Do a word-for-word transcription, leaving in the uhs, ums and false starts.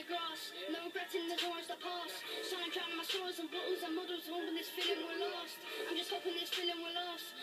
the grass. No regretting the towards the past. Sun drowning my stories and bottles and models, hoping this feeling will last. I'm just hoping this feeling will last.